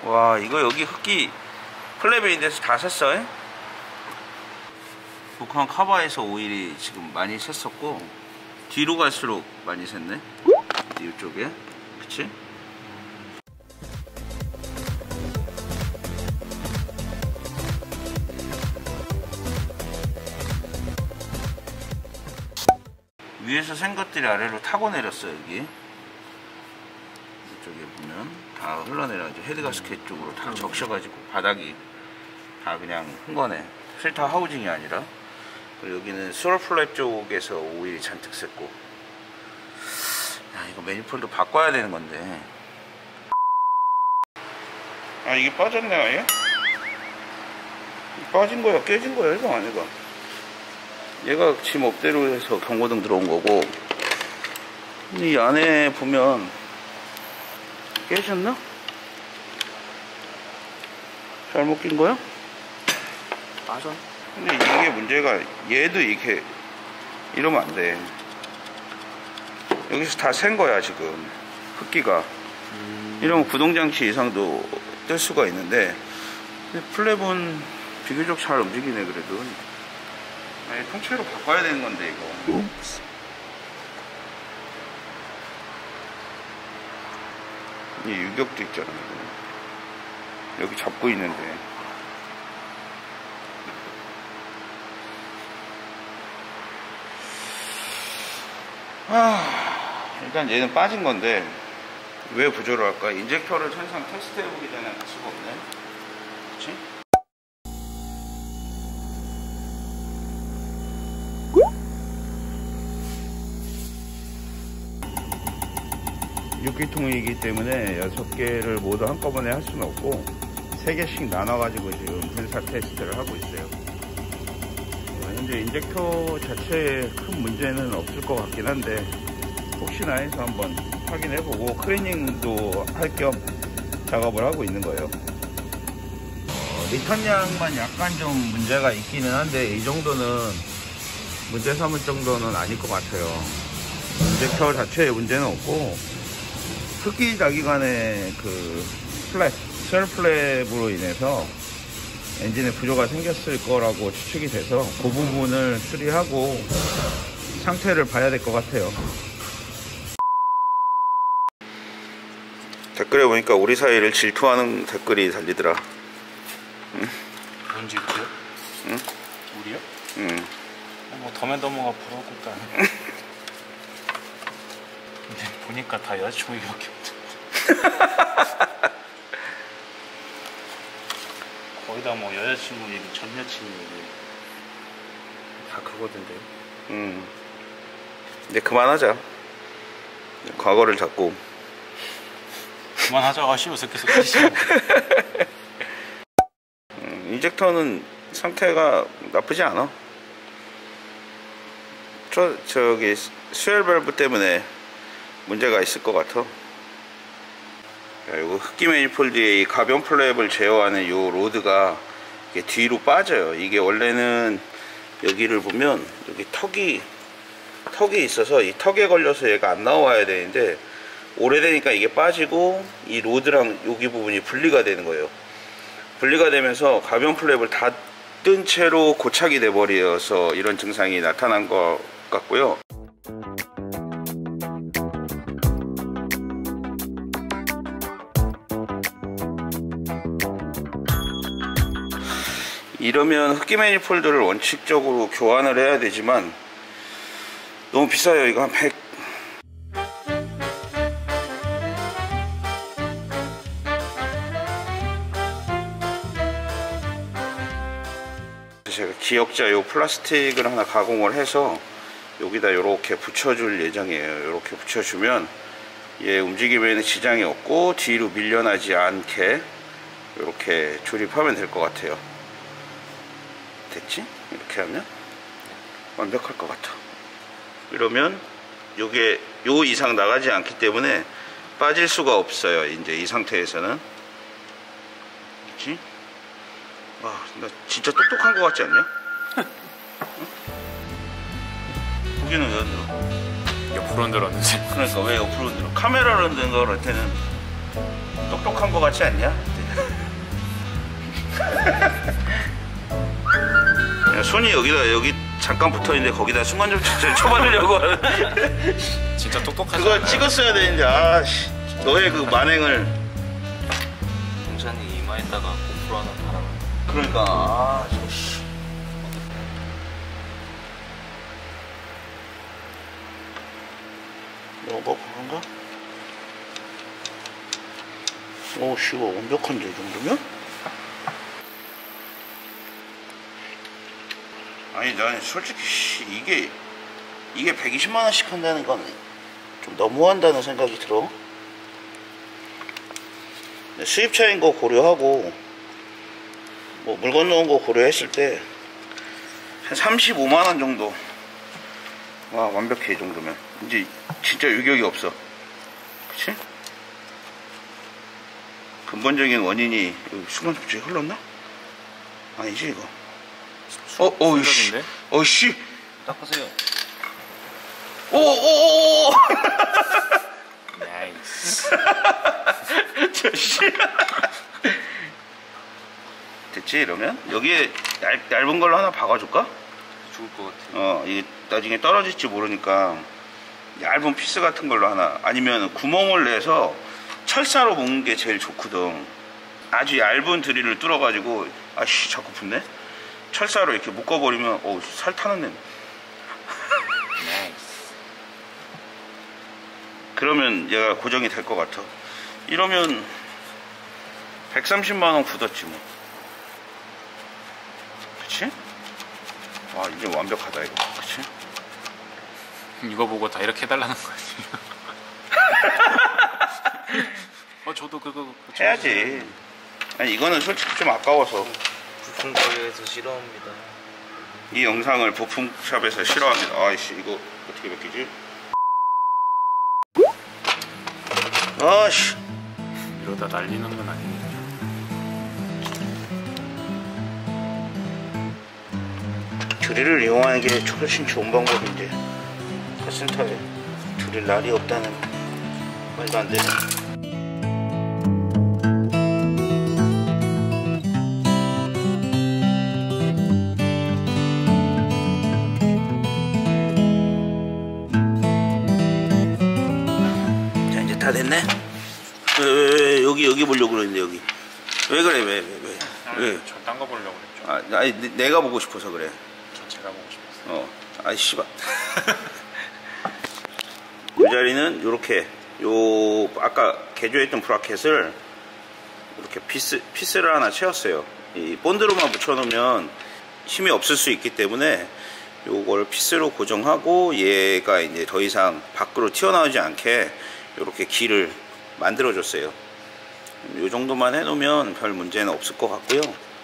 와, 이거 여기 흡기 플랩에 다 샜어. 북한 카바에서 오일이 지금 많이 샜었고, 뒤로 갈수록 많이 샜네. 이쪽에, 그치? 위에서 샌 것들이 아래로 타고 내렸어. 여기 이쪽에 보면 다 흘러내려가지고 헤드가스켓 쪽으로 다 적셔가지고 바닥이 다 그냥 한 거네. 필터 하우징이 아니라. 그리고 여기는 스월플랩 쪽에서 오일이 잔뜩 샜고. 야, 이거 매니폴드 바꿔야 되는 건데. 아, 이게 빠졌네. 아예 빠진 거야 깨진 거야 이거 아니가. 얘가 지 맘대로 해서 경고등 들어온 거고, 이 안에 보면 깨졌나? 잘못 낀 거야? 맞아. 근데 이게 문제가, 얘도 이렇게 이러면 안 돼. 여기서 다 센 거야 지금 흡기가. 이러면 구동장치 이상도 뜰 수가 있는데, 근데 플랩은 비교적 잘 움직이네. 그래도 아니, 통째로 바꿔야 되는 건데 이거. 이 유격도 있잖아. 여기 잡고 있는데. 일단 얘는 빠진 건데 왜 부조를 할까? 인젝터를 천상 테스트 해보기 전에 알 수가 없네. 그치? 육기통이기 때문에 6개를 모두 한꺼번에 할 수는 없고 3개씩 나눠가지고 지금 분사 테스트를 하고 있어요. 현재 인젝터 자체에 큰 문제는 없을 것 같긴 한데, 혹시나 해서 한번 확인해보고 클리닝도 할 겸 작업을 하고 있는 거예요. 리턴량만 약간 좀 문제가 있기는 한데, 이 정도는 문제 삼을 정도는 아닐 것 같아요. 인젝터 자체에 문제는 없고, 흡기 자기간의 그 플랩, 스웰 플랩으로 인해서 엔진에 부조가 생겼을 거라고 추측이 돼서 그 부분을 수리하고 상태를 봐야 될 것 같아요. 댓글에 보니까 우리 사이를 질투하는 댓글이 달리더라. 응? 뭔 질투요? 응? 우리요? 응. 뭐 더맨더머가 부러웠겠다. 근데 보니까 다 여자친구 얘기밖에 없어. 거의 다 뭐 여자친구 얘기, 전 여친 얘기 다 그거던데요. 근데 그만하자. 과거를 잡고. 그만하자가 쉬워서 계속 하시고. 인젝터는 상태가 나쁘지 않아. 저기 스웰 밸브 때문에 문제가 있을 것 같아. 이거 흡기 매니폴드의 이 가변 플랩을 제어하는 이 로드가 이게 뒤로 빠져요. 이게 원래는 여기를 보면 여기 턱이 있어서 이 턱에 걸려서 얘가 안 나와야 되는데, 오래되니까 이게 빠지고 이 로드랑 여기 부분이 분리가 되는 거예요. 분리가 되면서 가변 플랩을 닫은 채로 고착이 돼 버려서 이런 증상이 나타난 것 같고요. 이러면 흡기 매니폴드를 원칙적으로 교환을 해야 되지만 너무 비싸요. 이거 한 100. 제가 기역자 요 플라스틱을 하나 가공을 해서 여기다 이렇게 붙여줄 예정이에요. 이렇게 붙여주면 얘 움직임에는 지장이 없고 뒤로 밀려나지 않게 이렇게 조립하면 될 것 같아요. 됐지? 이렇게 하면 완벽할 것 같아. 이러면 요게 요 이상 나가지 않기 때문에 빠질 수가 없어요. 이제 이 상태에서는. 그치? 와, 나 진짜 똑똑한 것 같지 않냐? 응? 고개는 왜 흔들어? 옆으로 흔들었는지. 그러니까 왜 옆으로 흔들어? 카메라로 흔드는 거 그럴 때는 똑똑한 것 같지 않냐? 손이 여기 잠깐 붙어있는데 거기다 순간접착제를 쳐바르려고 하는. 진짜 똑똑하지. 그거 않아요? 찍었어야 되는데 아씨 너의 그 만행을. 홍찬이 이마에다가 고프로 하나 달아. 그러니까 아 씨. 뭐 그런가? 오 씨가 완벽한데 이 정도면? 아니 난 솔직히 이게 120만 원씩 한다는 건 좀 너무한다는 생각이 들어. 수입차인 거 고려하고 뭐 물건 넣은 거 고려했을 때 한 35만 원 정도. 와 완벽해 이 정도면. 이제 진짜 유격이 없어. 그치? 근본적인 원인이 순간접착제 흘렀나? 아니지 이거. 어이씨. 어이씨. 닦으세요. 오오오오. 나이스. 저씨. 됐지 이러면 여기에 얇은 걸로 하나 박아줄까? 좋을 것 같아요. 이게 나중에 떨어질지 모르니까 얇은 피스 같은 걸로 하나, 아니면 구멍을 내서 철사로 묶는 게 제일 좋거든. 아주 얇은 드릴을 뚫어가지고 아씨 자꾸 붙네. 철사로 이렇게 묶어버리면 살 타는 냄새. 나이스. 그러면 얘가 고정이 될 것 같아. 이러면 130만 원 굳었지 뭐. 그치? 와 이제 완벽하다 이거. 그치? 이거 보고 다 이렇게 해달라는 거 아니에요? 저도 그거 해야지. 아니 이거는 솔직히 좀 아까워서 부품가게에서 싫어합니다. 이 영상을 부품샵에서 싫어합니다. 아이씨 이거 어떻게 벗기지? 아씨 이러다 날리는 건 아니겠죠? 드릴을 이용하는 게 훨씬 좋은 방법인데 카센터에 드릴 날이 없다는 말도 안 되네. 자 이제 다 됐네. 왜 여기 보려고 그랬는데 여기 왜 그래 왜? 저 딴 거 보려고 그랬죠. 아니 내가 보고 싶어서 그래. 전 제가 보고 싶었어요. 아이 씨발. 이 자리는 요렇게 아까 개조했던 브라켓을 이렇게 피스를 하나 채웠어요. 이 본드로만 붙여놓으면 힘이 없을 수 있기 때문에 요걸 피스로 고정하고 얘가 이제 더 이상 밖으로 튀어나오지 않게 요렇게 길을 만들어 줬어요. 요 정도만 해놓으면 별 문제는 없을 것 같고요.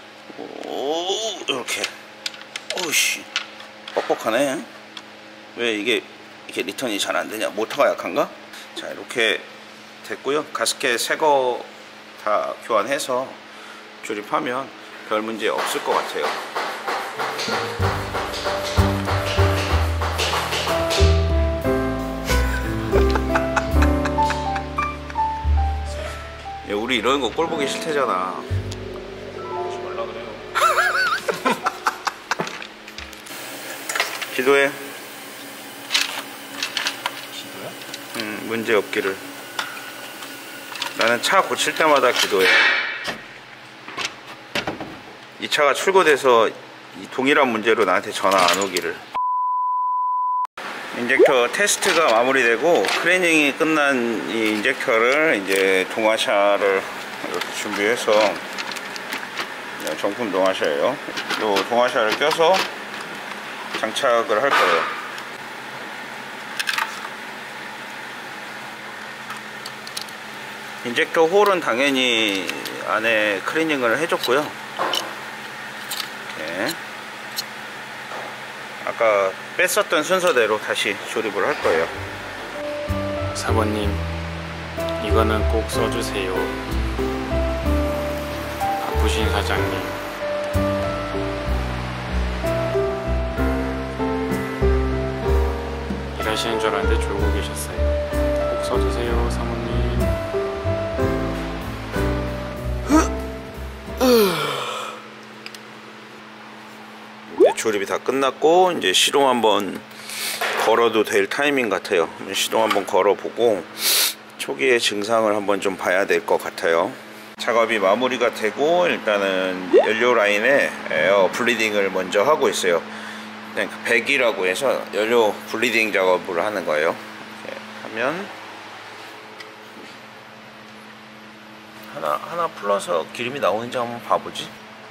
이렇게 오우씨 뻑뻑하네. 왜 이게 이렇게 리턴이 잘 안되냐? 모터가 약한가? 자 이렇게 됐고요. 가스켓 새거 다 교환해서 조립하면 별 문제 없을 것 같아요. 야, 우리 이런 거 꼴 보기 싫대잖아. 하지 말라 그래요. 기도해. 기도야? 문제 없기를. 나는 차 고칠 때마다 기도해. 이 차가 출고돼서 이 동일한 문제로 나한테 전화 안 오기를. 인젝터 테스트가 마무리되고 클리닝이 끝난 이 인젝터를 이제 동화샤를 이렇게 준비해서, 정품 동화샤예요. 이 동화샤를 껴서 장착을 할 거예요. 인젝터 홀은 당연히 안에 클리닝을 해줬고요. 이렇게 아까 뺐었던 순서대로 다시 조립을 할 거예요. 사모님, 이거는 꼭 써주세요. 바쁘신 사장님. 일하시는 줄 알았는데 졸고 계셨어요. 꼭 써주세요, 사모님. 조립이 다 끝났고 이제 시동 한번 걸어도 될 타이밍 같아요. 시동 한번 걸어보고 초기의 증상을 한번 좀 봐야 될 것 같아요. 작업이 마무리가 되고 일단은 연료 라인에 에어 블리딩을 먼저 하고 있어요. 그냥 배기라고 해서 연료 블리딩 작업을 하는 거예요. 이렇게 하면 하나 풀러서 기름이 나오는지 한번 봐보지.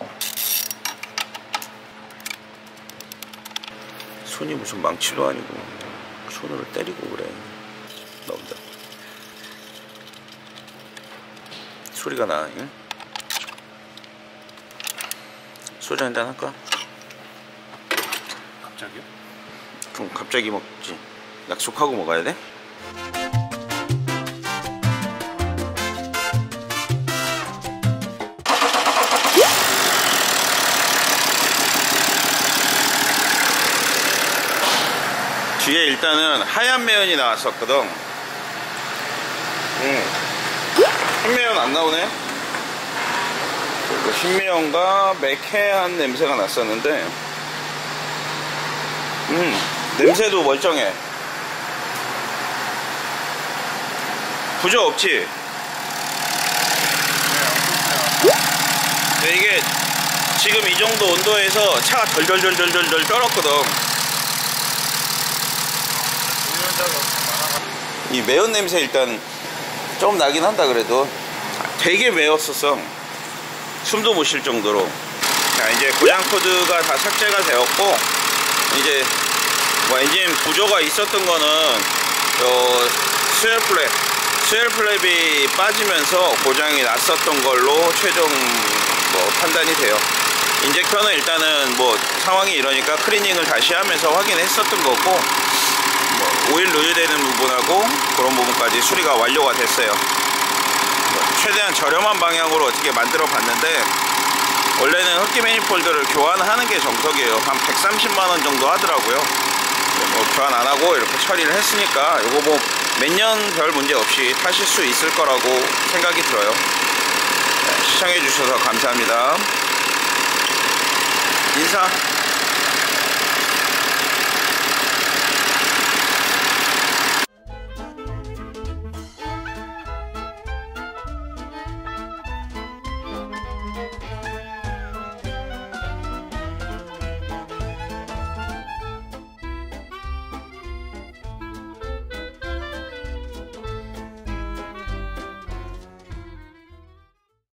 손이 무슨 망치도 아니고 손으로 때리고 그래. 나온다. 소리가 나. 응? 소주 한잔 할까? 갑자기요? 그럼 갑자기 먹지. 약속하고 먹어야 돼? 뒤에 일단은 하얀 매연이 나왔었거든. 흰 매연 안 나오네. 그리고 흰 매연과 매캐한 냄새가 났었는데 냄새도 멀쩡해. 부저 없지? 근데 이게 지금 이 정도 온도에서 차가 덜덜덜덜덜 떨었거든. 이 매운 냄새 일단 좀 나긴 한다. 그래도 되게 매웠었어. 숨도 못 쉴 정도로. 자, 이제 고장 코드가 다 삭제가 되었고 이제 뭐 엔진 부조가 있었던 거는 스웰 플랩이 빠지면서 고장이 났었던 걸로 최종 뭐 판단이 돼요. 인젝터는 일단은 뭐 상황이 이러니까 클리닝을 다시 하면서 확인했었던 거고, 뭐 오일 누유되는 부분하고 그런 부분까지 수리가 완료가 됐어요. 최대한 저렴한 방향으로 어떻게 만들어 봤는데 원래는 흡기 매니폴드를 교환하는 게 정석이에요. 한 130만원 정도 하더라고요. 뭐 교환 안 하고 이렇게 처리를 했으니까 이거 뭐 몇 년 별 문제 없이 타실 수 있을 거라고 생각이 들어요. 시청해 주셔서 감사합니다. 인사.